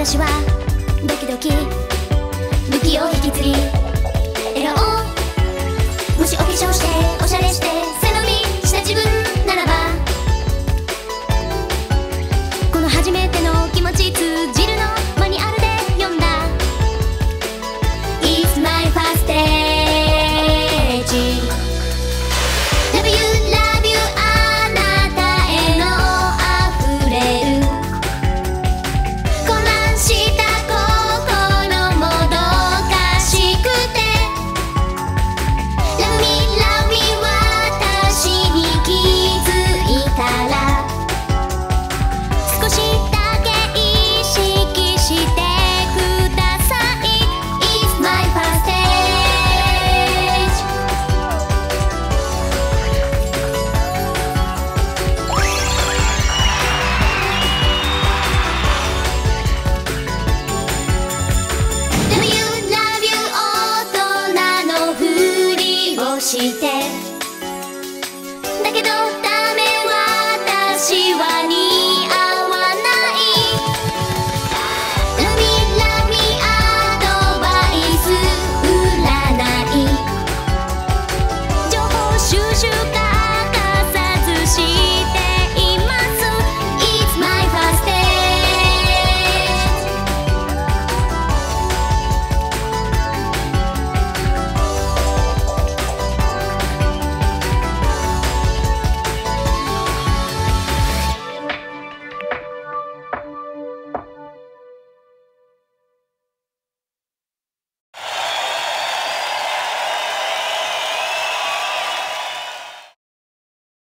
私はドキドキ武器を引き継ぎ笑顔もしお化粧しておしゃれして背伸びした自分ならばこの初めての気持ち通